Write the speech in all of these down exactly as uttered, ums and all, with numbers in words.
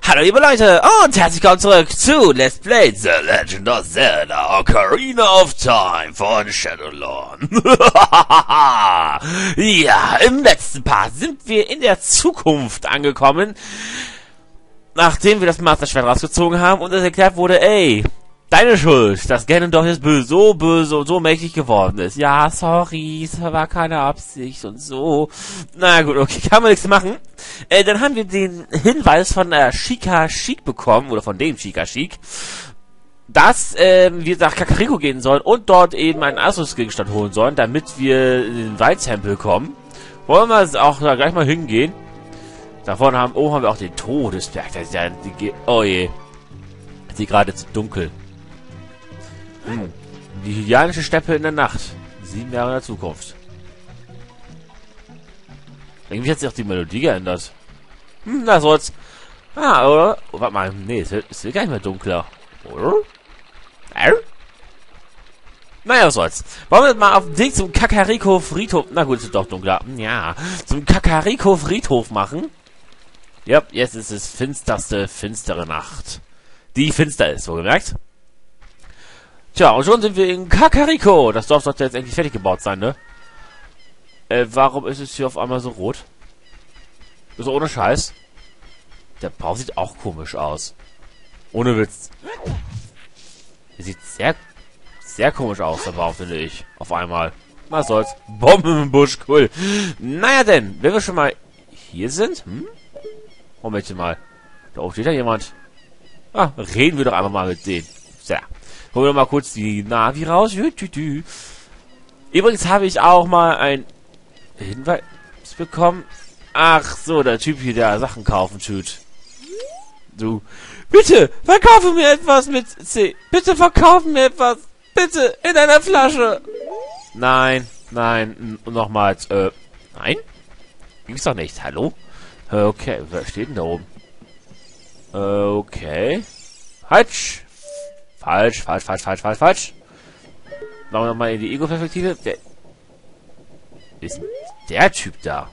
Hallo liebe Leute und herzlich willkommen zurück zu Let's Play The Legend of Zelda Ocarina of Time von Shadowlord. Ja, im letzten Part sind wir in der Zukunft angekommen, nachdem wir das Master Schwert rausgezogen haben und es erklärt wurde, ey, deine Schuld, dass Ganondorf jetzt böse, so böse und so mächtig geworden ist. Ja, sorry, es war keine Absicht und so. Na gut, okay, kann man nichts machen. Äh, dann haben wir den Hinweis von der Sheikah Sheik bekommen, oder von dem Sheikah Sheik, dass äh, wir nach Kakariko gehen sollen und dort eben einen Ausrüstungsgegenstand holen sollen, damit wir in den Waldtempel kommen. Wollen wir auch da gleich mal hingehen. Da vorne haben, oh, haben wir auch den Todesberg. Das ist ja, die, oh je. Ist die gerade zu dunkel. Hm. Die hygianische Steppe in der Nacht. Sieben Jahre in der Zukunft. Irgendwie hat sich auch die Melodie geändert. Hm, na soll's. Ah, oder? Oh, warte mal. Nee, es wird, es wird gar nicht mehr dunkler. Oder? Äh? Naja, was soll's. Wollen wir mal auf den Weg zum Kakariko Friedhof... Na gut, es ist doch dunkler. Ja. Zum Kakariko Friedhof machen. Ja, jetzt ist es finsterste, finstere Nacht. Die finster ist, so gemerkt. Tja, und schon sind wir in Kakariko. Das Dorf sollte jetzt endlich fertig gebaut sein, ne? Äh, warum ist es hier auf einmal so rot? So ohne Scheiß. Der Bau sieht auch komisch aus. Ohne Witz. Der sieht sehr, sehr komisch aus, der Bau, finde ich. Auf einmal. Was soll's. Bomben im Busch, cool. Naja denn, wenn wir schon mal hier sind, hm? Momentchen mal. Da oben steht ja jemand. Ah, reden wir doch einfach mal mit denen. So. Holen wir mal kurz die Navi raus. Übrigens habe ich auch mal ein Hinweis bekommen. Ach so, der Typ hier, der Sachen kaufen tut. Du. Bitte, verkaufe mir etwas mit C. Bitte verkaufe mir etwas. Bitte, in einer Flasche. Nein, nein, nochmals. Äh, nein? Ging's doch nicht. Hallo? Okay, wer steht denn da oben? Okay. Falsch. Falsch, falsch, falsch, falsch, falsch, falsch. Machen wir nochmal in die Ego-Perspektive. Der ist der Typ da.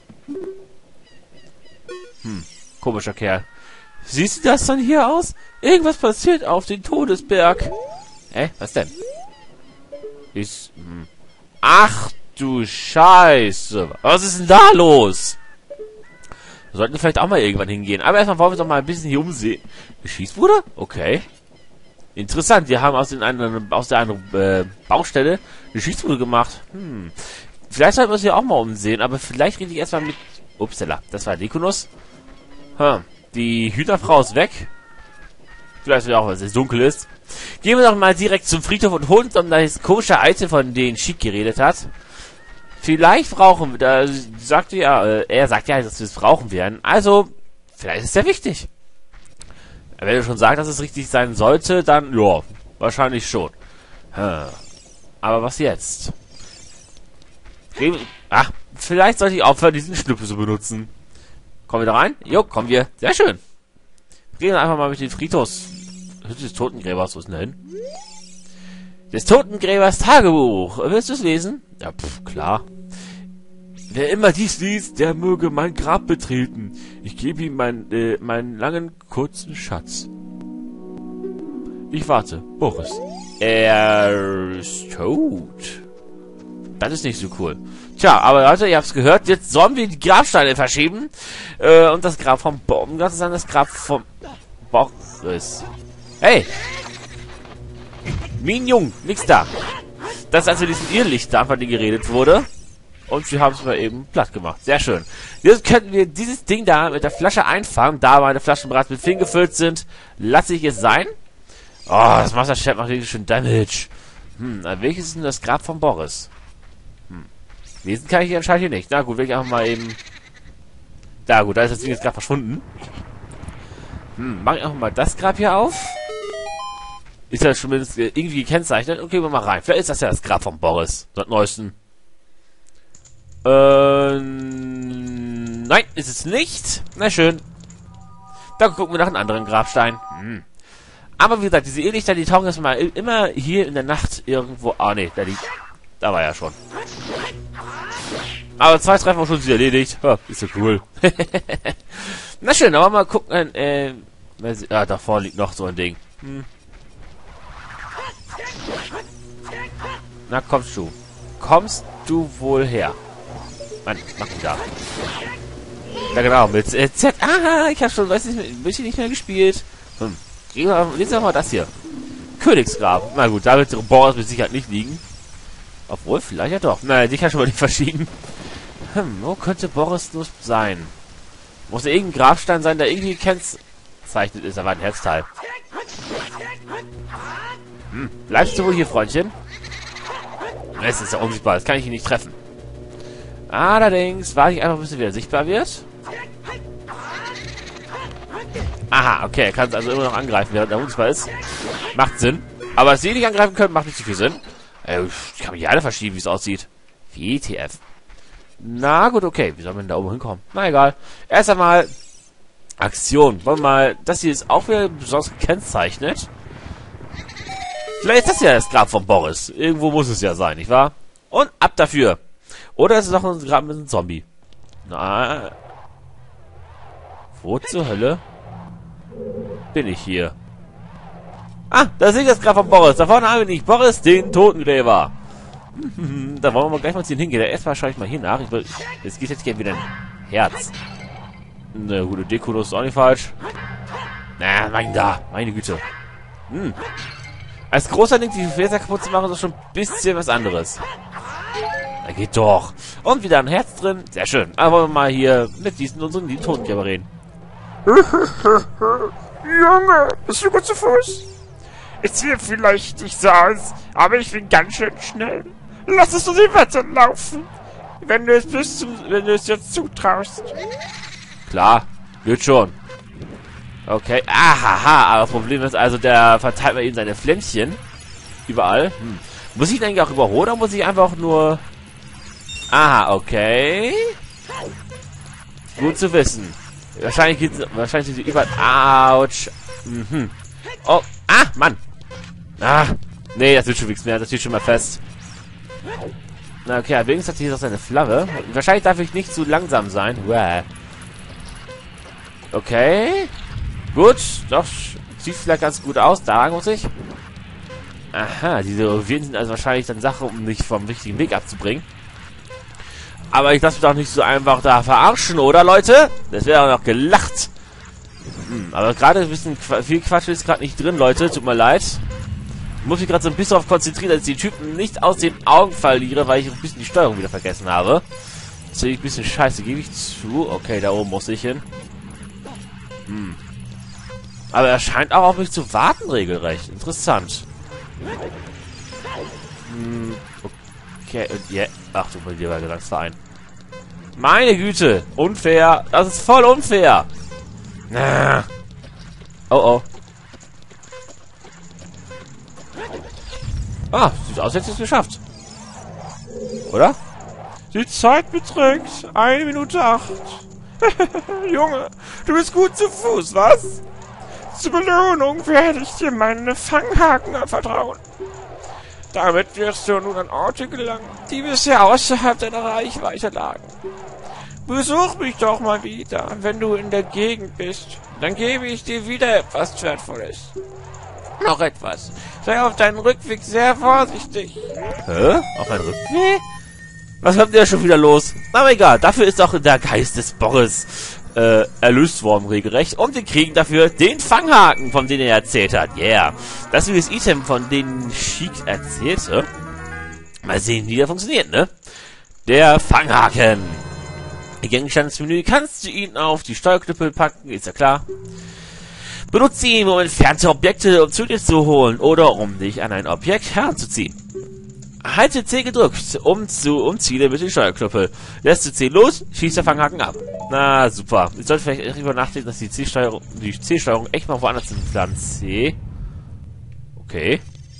Hm, komischer Kerl. Siehst du das von hier aus? Irgendwas passiert auf den Todesberg. Hä? Was denn? Ist. Hm. Ach du Scheiße. Was ist denn da los? Wir sollten vielleicht auch mal irgendwann hingehen. Aber erstmal wollen wir doch mal ein bisschen hier umsehen. Schießbude? Okay. Interessant, wir haben aus, den anderen, aus der anderen äh, Baustelle eine Schießbude gemacht. Hm. Vielleicht sollten wir uns hier auch mal umsehen, aber vielleicht rede ich erstmal mit... Upsala, das war Dekunus. Hm. Die Hühnerfrau ist weg. Vielleicht auch, weil es dunkel ist. Gehen wir doch mal direkt zum Friedhof und holen uns dann das komische Item, von dem Sheik geredet hat. Vielleicht brauchen wir... Da sagte ja, äh, er sagt ja, dass wir es brauchen werden. Also, vielleicht ist es ja wichtig. Wenn er schon sagt, dass es richtig sein sollte, dann, ja, wahrscheinlich schon. Hm. Aber was jetzt? Ach, vielleicht sollte ich aufhören, diesen Schnüppel zu benutzen. Kommen wir da rein? Jo, kommen wir. Sehr schön. Gehen wir einfach mal mit den Friedhofs... des Totengräbers. Wo ist denn hin? Des Totengräbers Tagebuch. Willst du es lesen? Ja, pff, klar. Wer immer dies liest, der möge mein Grab betreten. Ich gebe ihm mein, äh, meinen langen, kurzen Schatz. Ich warte. Boris. Er ist tot. Das ist nicht so cool. Tja, aber Leute, ihr habt's gehört. Jetzt sollen wir die Grabsteine verschieben. Äh, und das Grab vom Baum. Das ist dann das Grab vom Boris. Hey! Minjung, nix da. Das ist also diesen Irrlicht da, von dem geredet wurde. Und wir haben es mal eben platt gemacht. Sehr schön. Jetzt könnten wir dieses Ding da mit der Flasche einfangen. Da meine Flaschen bereits mit Feen gefüllt sind, lasse ich es sein. Oh, das Master Schwert macht wirklich schön Damage. Hm, welches ist denn das Grab von Boris? Hm. Lesen kann ich hier anscheinend hier nicht. Na gut, will ich einfach mal eben... Da gut, da ist das Ding jetzt gerade verschwunden. Hm, mach ich einfach mal das Grab hier auf. Ist ja schon mindestens irgendwie gekennzeichnet. Okay, wir mal rein. Vielleicht ist das ja das Grab von Boris. Seit neuesten. Ähm, nein, ist es nicht. Na schön. Dann gucken wir nach einem anderen Grabstein. Hm. Aber wie gesagt, diese Irrlichter, die tauchen jetzt mal immer hier in der Nacht irgendwo... Ah, ne, da liegt... Da war ja schon. Aber zwei Treffer schon sie erledigt. Oh, ist so cool. Na schön, aber mal gucken, äh, Ah, da vorne liegt noch so ein Ding. Hm. Na, kommst du. Kommst du wohl her? Mann, mach ihn da. Ja, genau, mit äh, Z. Ah, ich hab schon, weiß nicht, ein bisschen nicht mehr gespielt. Hm. Lesen wir mal das hier. Königsgrab. Na gut, da wird Boris mit Sicherheit nicht liegen. Obwohl, vielleicht ja doch. Nein, die kann schon mal nicht verschieben. Hm, wo könnte Boris nur sein? Muss ja irgendein Grabstein sein, der irgendwie kennzeichnet ist. Da war ein Herzteil. Hm, bleibst du wohl hier, Freundchen? Es ist ja unsichtbar, das kann ich ihn nicht treffen. Allerdings warte ich einfach, bis er wieder sichtbar wird. Aha, okay, er kann es also immer noch angreifen, während er unsichtbar ist. Macht Sinn. Aber dass sie nicht angreifen können, macht nicht so viel Sinn. Äh, ich kann mich ja alle verschieben, wie es aussieht. W T F. Na gut, okay. Wie soll man da oben hinkommen? Na egal. Erst einmal Aktion. Wollen wir mal... Das hier ist auch wieder besonders gekennzeichnet. Vielleicht ist das ja das Grab von Boris. Irgendwo muss es ja sein, nicht wahr? Und ab dafür. Oder ist es noch ein Grab mit einem Zombie? Na... Wo zur Hölle bin ich hier? Ah, da sehe ich das Grab von Boris. Da vorne haben wir nicht Boris, den Totengräber. Da wollen wir mal gleich mal zu ihm hingehen. Erstmal schaue ich mal hier nach. Ich will, jetzt geht jetzt gerne wieder ein Herz. Eine gute Deko, das ist auch nicht falsch. Na, mein da. Meine Güte. Hm. Als großer Ding, die Fäser kaputt zu machen, ist schon ein bisschen was anderes. Da geht doch. Und wieder ein Herz drin. Sehr schön. Aber wollen wir mal hier mit diesen unseren die Totengräber reden. Junge, bist du gut zu Fuß? Ich sehe vielleicht nicht so aus, aber ich bin ganz schön schnell. Lass es uns die Wette laufen, wenn du es bis zum, wenn du es jetzt zutraust. Klar, wird schon. Okay, ahaha, aber Problem ist also, der verteilt mal eben seine Flämmchen überall. Hm. Muss ich ihn eigentlich auch überholen oder muss ich einfach nur... Aha, okay. Gut zu wissen. Wahrscheinlich geht's, wahrscheinlich sind sie überall... Autsch. Mhm. Oh, ah, Mann. Ah, nee, das wird schon nichts mehr, das steht schon mal fest. Na okay, allerdings hat hier noch seine Flamme. Wahrscheinlich darf ich nicht zu langsam sein. Uah. Okay. Gut, doch, sieht vielleicht ganz gut aus. Da muss ich. Aha, diese Viren sind also wahrscheinlich dann Sache, um mich vom richtigen Weg abzubringen. Aber ich lasse mich doch nicht so einfach da verarschen, oder Leute? Das wäre auch noch gelacht. Hm, aber gerade ein bisschen Qu viel Quatsch ist gerade nicht drin, Leute. Tut mir leid. Ich muss mich gerade so ein bisschen darauf konzentrieren, dass ich die Typen nicht aus den Augen verliere, weil ich ein bisschen die Steuerung wieder vergessen habe. Das ist ein bisschen scheiße, gebe ich zu. Okay, da oben muss ich hin. Hm. Aber er scheint auch auf mich zu warten, regelrecht. Interessant. Hm. Okay, und ja. Ach du mein lieber Gesangsverein. Meine Güte. Unfair. Das ist voll unfair. Ah. Oh oh. Ah, sieht aus, als hätte ich es geschafft. Oder? Die Zeit beträgt eine Minute acht. Junge, du bist gut zu Fuß, was? Zur Belohnung werde ich dir meine Fanghaken vertrauen. Damit wirst du nun an Orte gelangen, die bisher außerhalb deiner Reichweite lagen. Besuch mich doch mal wieder, wenn du in der Gegend bist. Dann gebe ich dir wieder etwas Wertvolles. Noch etwas. Sei auf deinem Rückweg sehr vorsichtig. Hä? Auf meinem Rückweg? Was kommt denn schon wieder los? Aber egal, dafür ist auch der Geist des Boris äh, erlöst worden, regelrecht. Und wir kriegen dafür den Fanghaken, von dem er erzählt hat. Yeah. Das ist das Item, von dem Sheik erzählte. Mal sehen, wie der funktioniert, ne? Der Fanghaken. Im Gegenstandsmenü kannst du ihn auf die Steuerknüppel packen, ist ja klar. Benutze ihn, um entfernte Objekte um zu dir zu holen oder um dich an ein Objekt heranzuziehen. Halte C gedrückt, um zu umziehen mit dem Steuerknüppel. Lässt du C los, schießt der Fanghaken ab. Na, super. Ich sollte vielleicht darüber nachdenken, dass die C-Steuerung die C-Steuerung echt mal woanders sind. Plan C. Okay.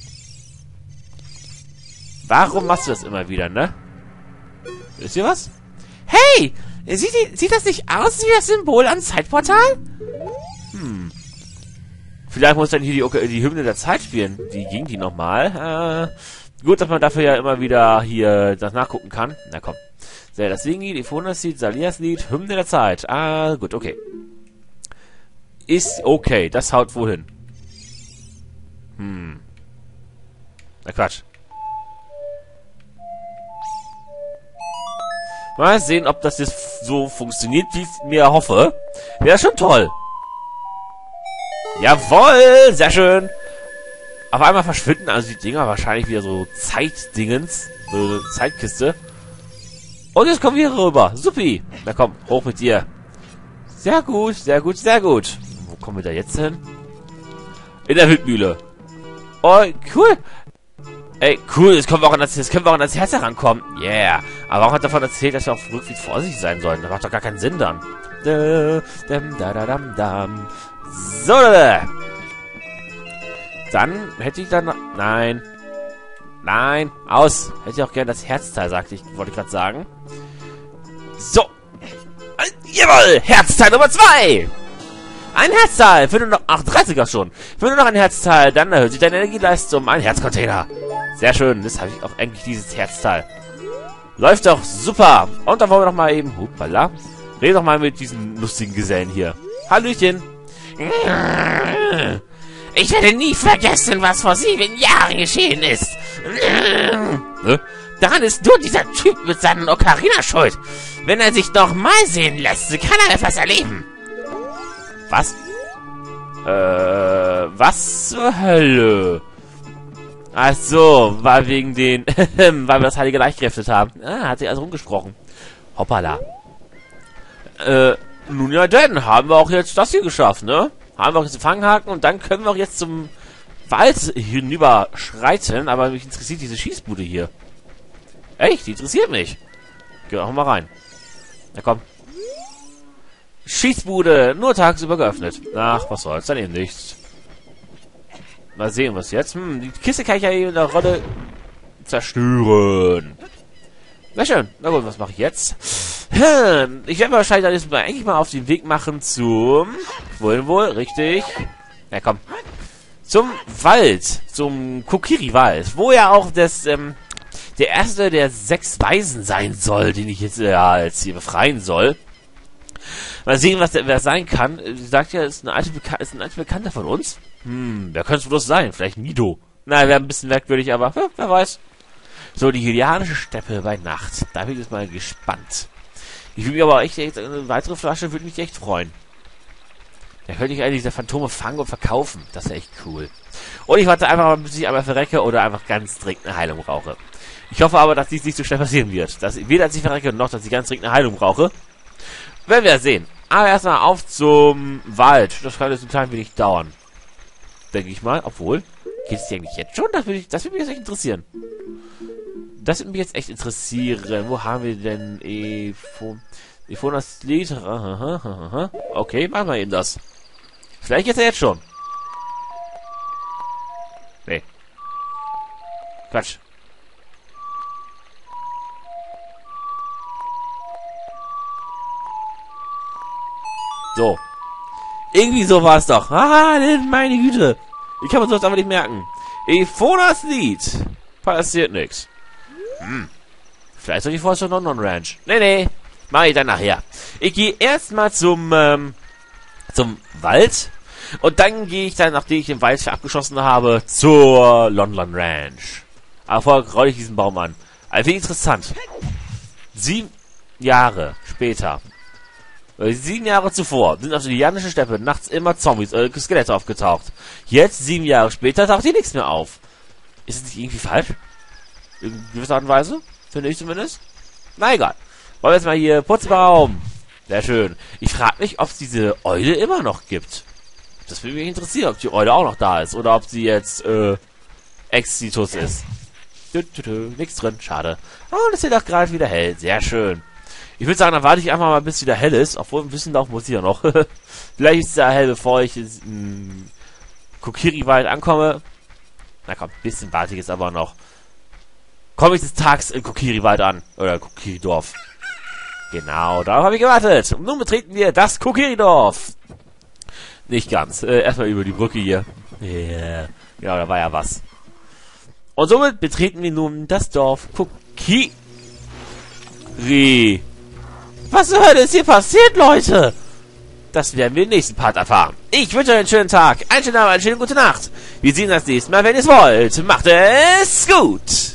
Warum machst du das immer wieder, ne? Wisst ihr was? Hey! Sieht, sieht das nicht aus wie das Symbol am Zeitportal? Hm. Vielleicht muss dann hier die, die Hymne der Zeit spielen. Wie ging die nochmal? Äh, gut, dass man dafür ja immer wieder hier das nachgucken kann. Na komm. Sehr, das Singen-Lied, Ephonas-Lied, Salias-Lied, Hymne der Zeit. Ah, gut, okay. ist okay. Das haut wohl hin. Hm. Na Quatsch. Mal sehen, ob das jetzt so funktioniert, wie ich mir hoffe. Wäre schon toll. Jawohl, sehr schön. Auf einmal verschwinden also die Dinger wahrscheinlich wieder so Zeitdingens. So eine Zeitkiste. Und jetzt kommen wir rüber. Supi. Na komm, hoch mit dir. Sehr gut, sehr gut, sehr gut. Wo kommen wir da jetzt hin? In der Windmühle. Oh, cool. Ey, cool, jetzt können wir auch an das, jetzt können wir auch an das Herz herankommen. Yeah. Aber warum hat davon erzählt, dass wir auf dem Rückweg vorsichtig sein sollen? Das macht doch gar keinen Sinn dann. So, dann hätte ich dann... Nein. Nein. Aus. Hätte ich auch gerne das Herzteil, sagte ich. Wollte ich gerade sagen. So. Jawohl. Herzteil Nummer zwei. Ein Herzteil. Für nur noch... Ach, dreißiger schon. Für nur noch ein Herzteil. Dann erhöht sich deine Energieleistung um einen Herzcontainer. Sehr schön. Das habe ich auch endlich, dieses Herzteil. Läuft doch super. Und dann wollen wir noch mal eben... Hoppala. Rede doch mal mit diesen lustigen Gesellen hier. Hallöchen. Ich werde nie vergessen, was vor sieben Jahren geschehen ist. Ne? Daran ist nur dieser Typ mit seinen Ocarina schuld. Wenn er sich noch mal sehen lässt, kann er etwas erleben. Was? Äh, was zur Hölle? Ach so, war wegen den, weil wir das Heilige Reich gerettet haben. Ah, hat sich also rumgesprochen. Hoppala. Äh, nun ja, denn haben wir auch jetzt das hier geschafft, ne? Haben wir auch jetzt den Fanghaken und dann können wir auch jetzt zum Wald hinüber schreiten, aber mich interessiert diese Schießbude hier. Echt? Die interessiert mich. Geh auch mal rein. Na komm. Schießbude, nur tagsüber geöffnet. Ach, was soll's, dann eben nichts. Mal sehen, was jetzt. Hm, die Kiste kann ich ja eben in der Rolle zerstören. Na schön. Na gut, was mache ich jetzt? Hm, ich werde wahrscheinlich dann jetzt mal eigentlich mal auf den Weg machen zum... Wohin wohl? Richtig. Ja, komm. Zum Wald. Zum Kokiri-Wald. Wo ja auch das, ähm, der erste der sechs Weisen sein soll, den ich jetzt, ja, jetzt hier befreien soll. Mal sehen, was der wer sein kann. Sie sagt ja, ist, eine alte Beka ist ein alter Bekannter von uns. Hm, wer könnte es bloß sein? Vielleicht Mido. Na, wäre ein bisschen merkwürdig, aber ja, wer weiß. So, die hylianische Steppe bei Nacht. Da bin ich jetzt mal gespannt. Ich würde mich aber echt, echt, eine weitere Flasche würde mich echt freuen. Da könnte ich eigentlich diese Phantome fangen und verkaufen. Das wäre echt cool. Und ich warte einfach mal, bis ich einmal verrecke oder einfach ganz dringend eine Heilung brauche. Ich hoffe aber, dass dies nicht so schnell passieren wird. Dass weder, dass ich verrecke, noch, dass ich ganz dringend eine Heilung brauche. Werden wir sehen. Aber erstmal auf zum Wald. Das kann jetzt ein klein wenig dauern. Denke ich mal. Obwohl, geht es die eigentlich jetzt schon? Das würde ich, das würde mich jetzt echt interessieren. Das würde mich jetzt echt interessieren. Wo haben wir denn Efo... Efonas Lied? Okay, machen wir eben das. Vielleicht jetzt ja jetzt schon. Nee. Quatsch. So. Irgendwie so war es doch. Ah, meine Güte. Ich kann mir sowas aber nicht merken. Efonas Lied. Passiert nichts. Hm. Vielleicht soll ich vorher schon London Ranch. Nee, nee. Mach ich dann nachher. Ich gehe erstmal zum, ähm, zum Wald. Und dann gehe ich dann, nachdem ich den Wald abgeschossen habe, zur London Ranch. Aber vorher rolle ich diesen Baum an. Also interessant. Sieben Jahre später. Sieben Jahre zuvor sind auf der hylianischen Steppe nachts immer Zombies, äh, Skelette aufgetaucht. Jetzt, sieben Jahre später, taucht hier nichts mehr auf. Ist es nicht irgendwie falsch? In gewisser Art und Weise? Finde ich zumindest. Na egal. Wollen wir jetzt mal hier Putzbaum. Sehr schön. Ich frage mich, ob es diese Eule immer noch gibt. Das würde mich interessieren, ob die Eule auch noch da ist. Oder ob sie jetzt, äh, Exitus ist. Dö, dö, dö. Nichts drin. Schade. Oh, das wird doch gerade wieder hell. Sehr schön. Ich würde sagen, dann warte ich einfach mal, bis es wieder hell ist. Obwohl, ein bisschen laufen muss ich ja noch. Vielleicht ist es ja hell, bevor ich in Kokiri-Wald ankomme. Na komm, ein bisschen warte ich jetzt aber noch. Komme ich des Tags in Kokiri-Wald an. Oder Kokiri-Dorf. Genau, darauf habe ich gewartet. Und nun betreten wir das Kokiri-Dorf. Nicht ganz. Äh, erstmal über die Brücke hier. Yeah. Ja, da war ja was. Und somit betreten wir nun das Dorf Kokiri. Was zur Hölle ist hier passiert, Leute? Das werden wir im nächsten Part erfahren. Ich wünsche euch einen schönen Tag, einen schönen Abend, eine schöne gute Nacht. Wir sehen uns das nächste Mal, wenn ihr es wollt. Macht es gut!